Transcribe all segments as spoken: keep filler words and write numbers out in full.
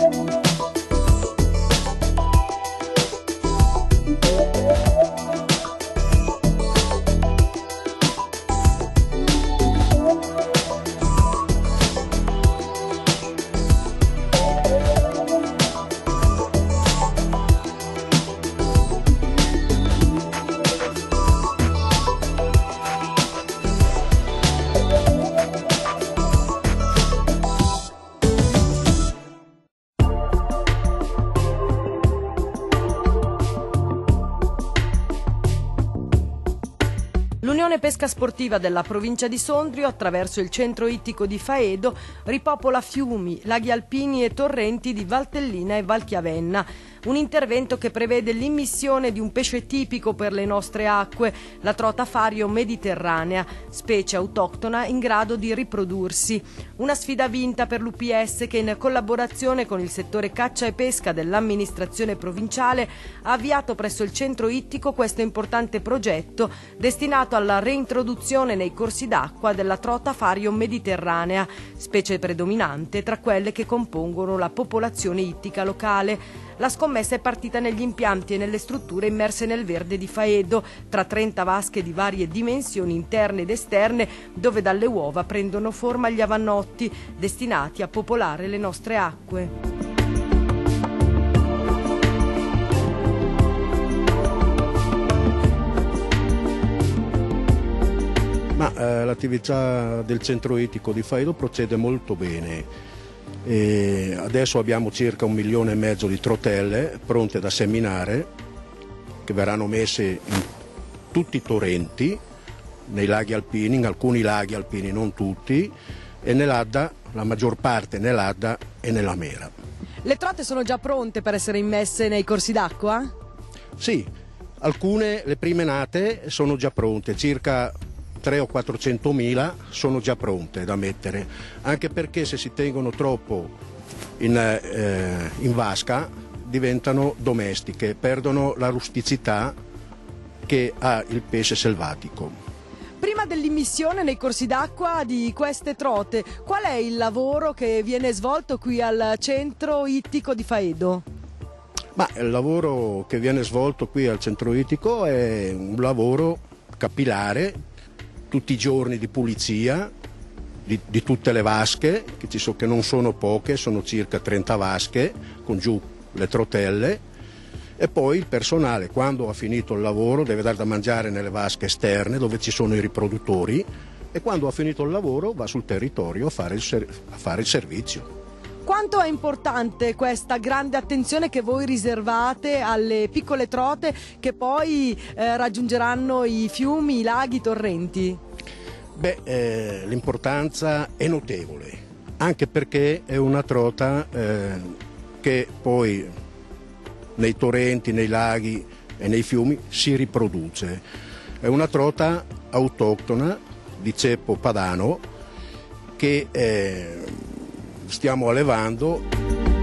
L'Unione Pesca Sportiva della provincia di Sondrio, attraverso il centro ittico di Faedo, ripopola fiumi, laghi alpini e torrenti di Valtellina e Valchiavenna. Un intervento che prevede l'immissione di un pesce tipico per le nostre acque, la trota fario mediterranea, specie autoctona in grado di riprodursi. Una sfida vinta per l'U P S che, in collaborazione con il settore caccia e pesca dell'amministrazione provinciale, ha avviato presso il centro ittico questo importante progetto destinato alla reintroduzione nei corsi d'acqua della trota fario mediterranea, specie predominante tra quelle che compongono la popolazione ittica locale. La scommessa è partita negli impianti e nelle strutture immerse nel verde di Faedo, tra trenta vasche di varie dimensioni interne ed esterne, dove dalle uova prendono forma gli avannotti, destinati a popolare le nostre acque. Ma eh, l'attività del centro ittico di Faedo procede molto bene. E adesso abbiamo circa un milione e mezzo di trotelle pronte da seminare, che verranno messe in tutti i torrenti, nei laghi alpini, in alcuni laghi alpini, non tutti, e nell'Adda, la maggior parte nell'Adda e nella Mera. Le trote sono già pronte per essere immesse nei corsi d'acqua? Sì, alcune, le prime nate, sono già pronte, circa trecento o quattrocentomila sono già pronte da mettere, anche perché se si tengono troppo in, eh, in vasca diventano domestiche, perdono la rusticità che ha il pesce selvatico. Prima dell'immissione nei corsi d'acqua di queste trote, qual è il lavoro che viene svolto qui al centro ittico di Faedo? Ma il lavoro che viene svolto qui al centro ittico è un lavoro capillare, tutti i giorni di pulizia di, di tutte le vasche, che, ci so, che non sono poche, sono circa trenta vasche, con giù le trotelle, e poi il personale, quando ha finito il lavoro, deve dare da mangiare nelle vasche esterne dove ci sono i riproduttori, e quando ha finito il lavoro va sul territorio a fare il, ser- a fare il servizio. Quanto è importante questa grande attenzione che voi riservate alle piccole trote che poi eh, raggiungeranno i fiumi, i laghi, i torrenti? Beh, eh, l'importanza è notevole, anche perché è una trota eh, che poi nei torrenti, nei laghi e nei fiumi si riproduce. È una trota autoctona di ceppo padano che eh, stiamo allevando.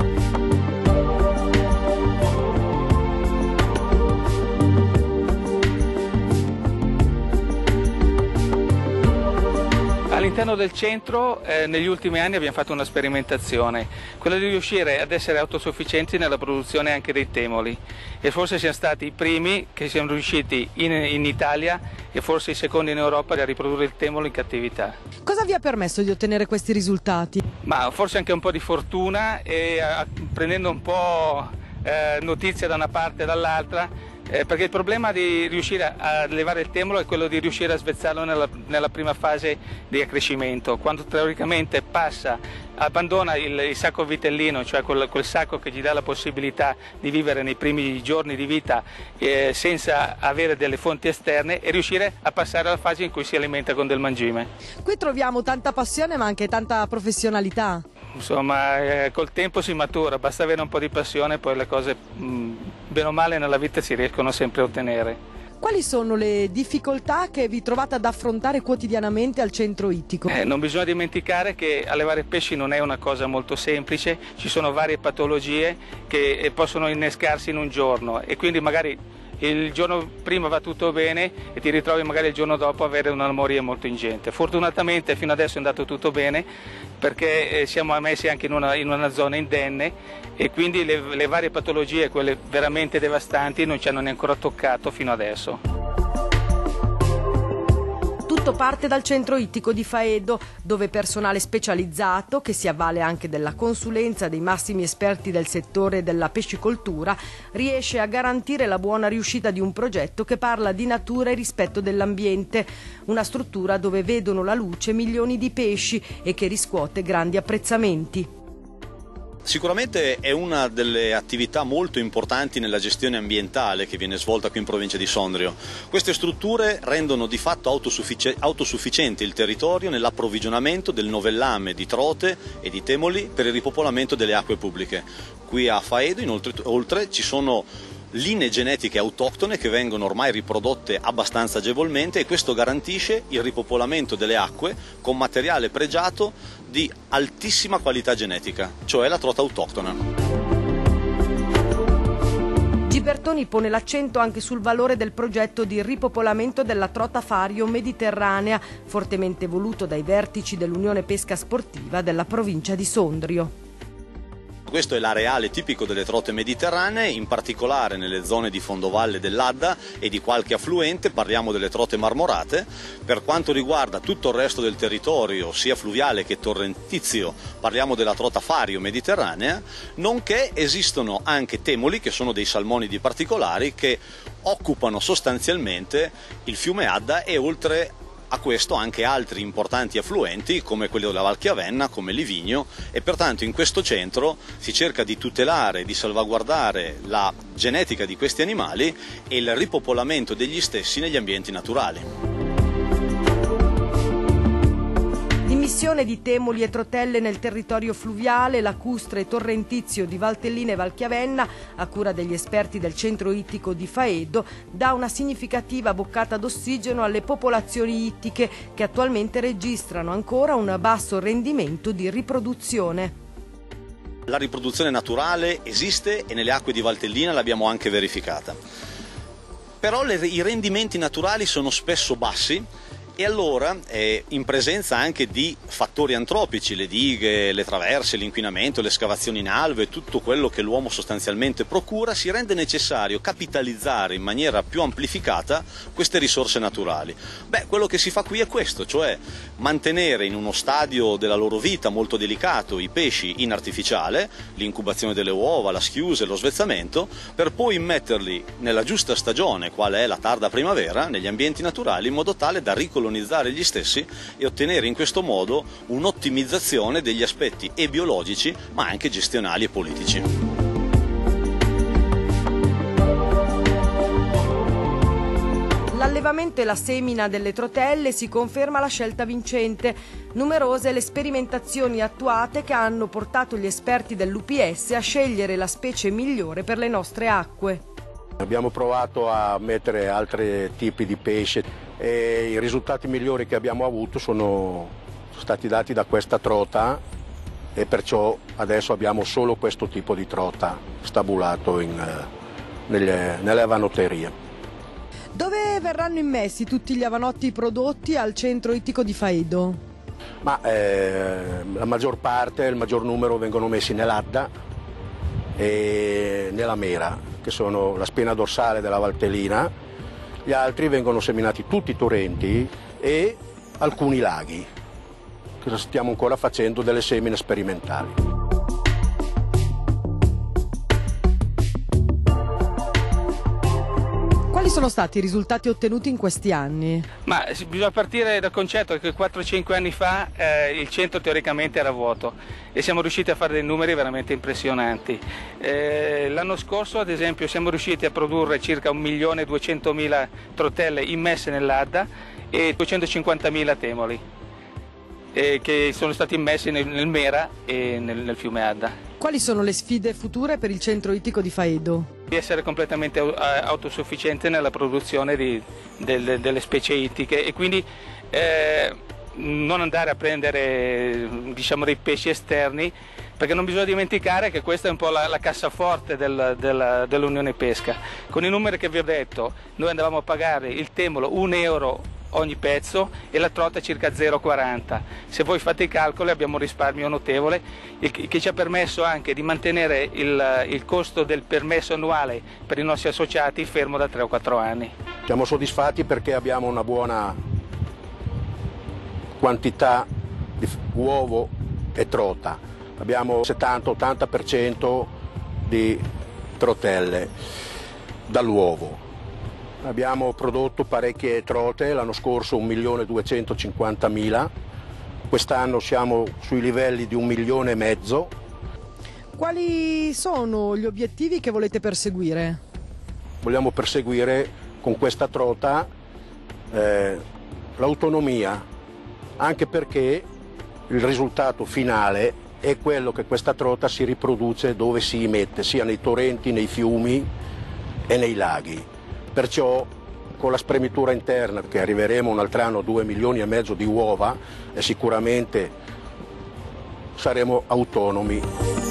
All'interno del centro eh, negli ultimi anni abbiamo fatto una sperimentazione, quella di riuscire ad essere autosufficienti nella produzione anche dei temoli, e forse siamo stati i primi che siamo riusciti in, in Italia e forse i secondi in Europa a riprodurre il temolo in cattività. Cosa vi ha permesso di ottenere questi risultati? Ma forse anche un po' di fortuna e a, prendendo un po' eh, notizia da una parte e dall'altra. Eh, perché il problema di riuscire a levare il temolo è quello di riuscire a svezzarlo nella, nella prima fase di accrescimento, quando teoricamente passa, abbandona il, il sacco vitellino, cioè quel, quel sacco che gli dà la possibilità di vivere nei primi giorni di vita eh, senza avere delle fonti esterne, e riuscire a passare alla fase in cui si alimenta con del mangime. Qui troviamo tanta passione ma anche tanta professionalità. Insomma, eh, col tempo si matura, basta avere un po' di passione e poi le cose, mh, bene o male, nella vita si riescono sempre a ottenere. Quali sono le difficoltà che vi trovate ad affrontare quotidianamente al centro ittico? Eh, non bisogna dimenticare che allevare pesci non è una cosa molto semplice, ci sono varie patologie che possono innescarsi in un giorno, e quindi magari il giorno prima va tutto bene e ti ritrovi magari il giorno dopo a avere una moria molto ingente. Fortunatamente fino adesso è andato tutto bene, perché siamo messi anche in una, in una zona indenne e quindi le, le varie patologie, quelle veramente devastanti, non ci hanno neanche ancora toccato fino adesso. Tutto parte dal centro ittico di Faedo, dove personale specializzato, che si avvale anche della consulenza dei massimi esperti del settore della pescicoltura, riesce a garantire la buona riuscita di un progetto che parla di natura e rispetto dell'ambiente, una struttura dove vedono la luce milioni di pesci e che riscuote grandi apprezzamenti. Sicuramente è una delle attività molto importanti nella gestione ambientale che viene svolta qui in provincia di Sondrio. Queste strutture rendono di fatto autosuffici- autosufficiente il territorio nell'approvvigionamento del novellame di trote e di temoli per il ripopolamento delle acque pubbliche. Qui a Faedo inoltre oltre, ci sono linee genetiche autoctone che vengono ormai riprodotte abbastanza agevolmente e questo garantisce il ripopolamento delle acque con materiale pregiato di altissima qualità genetica, cioè la trota autoctona. Gibertoni pone l'accento anche sul valore del progetto di ripopolamento della trota fario mediterranea, fortemente voluto dai vertici dell'Unione Pesca Sportiva della provincia di Sondrio. Questo è l'areale tipico delle trote mediterranee, in particolare nelle zone di fondovalle dell'Adda e di qualche affluente, parliamo delle trote marmorate. Per quanto riguarda tutto il resto del territorio, sia fluviale che torrentizio, parliamo della trota fario mediterranea, nonché esistono anche temoli, che sono dei salmoni di particolari, che occupano sostanzialmente il fiume Adda e oltre a questo anche altri importanti affluenti come quello della Val Chiavenna, come Livigno, e pertanto in questo centro si cerca di tutelare, di salvaguardare la genetica di questi animali e il ripopolamento degli stessi negli ambienti naturali. L'immissione di temoli e trotelle nel territorio fluviale, lacustre e torrentizio di Valtellina e Valchiavenna, a cura degli esperti del centro ittico di Faedo, dà una significativa boccata d'ossigeno alle popolazioni ittiche che attualmente registrano ancora un basso rendimento di riproduzione. La riproduzione naturale esiste e nelle acque di Valtellina l'abbiamo anche verificata. Però le, i rendimenti naturali sono spesso bassi. E allora, eh, in presenza anche di fattori antropici, le dighe, le traverse, l'inquinamento, le escavazioni in alve, tutto quello che l'uomo sostanzialmente procura, si rende necessario capitalizzare in maniera più amplificata queste risorse naturali. Beh, quello che si fa qui è questo, cioè mantenere in uno stadio della loro vita molto delicato i pesci in artificiale, l'incubazione delle uova, la schiuse, lo svezzamento, per poi immetterli nella giusta stagione, quale è la tarda primavera, negli ambienti naturali, in modo tale da ricolonizzare gli stessi e ottenere in questo modo un'ottimizzazione degli aspetti e biologici ma anche gestionali e politici. L'allevamento e la semina delle trotelle si conferma la scelta vincente. Numerose le sperimentazioni attuate che hanno portato gli esperti dell'U P S a scegliere la specie migliore per le nostre acque. Abbiamo provato a mettere altri tipi di pesce e i risultati migliori che abbiamo avuto sono stati dati da questa trota e perciò adesso abbiamo solo questo tipo di trota stabulato in, nelle, nelle avanotterie. Dove verranno immessi tutti gli avanotti prodotti al centro ittico di Faedo? Ma eh, la maggior parte, il maggior numero vengono messi nell'Adda e nella Mera, che sono la spina dorsale della Valtellina. Gli altri vengono seminati tutti i torrenti e alcuni laghi, che stiamo ancora facendo delle semine sperimentali. Quali sono stati i risultati ottenuti in questi anni? Ma bisogna partire dal concetto che quattro cinque anni fa eh, il centro teoricamente era vuoto e siamo riusciti a fare dei numeri veramente impressionanti. Eh, l'anno scorso ad esempio siamo riusciti a produrre circa un milione duecentomila trotelle immesse nell'Adda e duecentocinquantamila temoli eh, che sono stati immessi nel, nel Mera e nel, nel fiume Adda. Quali sono le sfide future per il centro ittico di Faedo? Di essere completamente autosufficiente nella produzione di, delle, delle specie ittiche e quindi eh, non andare a prendere, diciamo, dei pesci esterni, perché non bisogna dimenticare che questa è un po' la, la cassaforte del, del, dell'Unione Pesca. Con i numeri che vi ho detto, noi andavamo a pagare il temolo un euro ogni pezzo e la trota circa zero virgola quaranta. Se voi fate i calcoli abbiamo un risparmio notevole, il, che ci ha permesso anche di mantenere il, il costo del permesso annuale per i nostri associati fermo da tre o quattro anni. Siamo soddisfatti perché abbiamo una buona quantità di uovo e trota. Abbiamo settanta ottanta per cento di trotelle dall'uovo. Abbiamo prodotto parecchie trote, l'anno scorso un milione duecentocinquantamila, quest'anno siamo sui livelli di un milione e mezzo. Quali sono gli obiettivi che volete perseguire? Vogliamo perseguire con questa trota eh, l'autonomia, anche perché il risultato finale è quello che questa trota si riproduce dove si mette, sia nei torrenti, nei fiumi e nei laghi. Perciò con la spremitura interna, che arriveremo un altro anno a due milioni e mezzo di uova, e sicuramente saremo autonomi.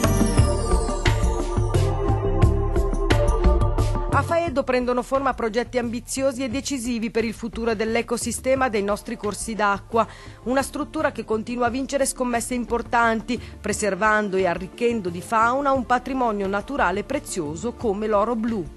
A Faedo prendono forma progetti ambiziosi e decisivi per il futuro dell'ecosistema dei nostri corsi d'acqua, una struttura che continua a vincere scommesse importanti, preservando e arricchendo di fauna un patrimonio naturale prezioso come l'oro blu.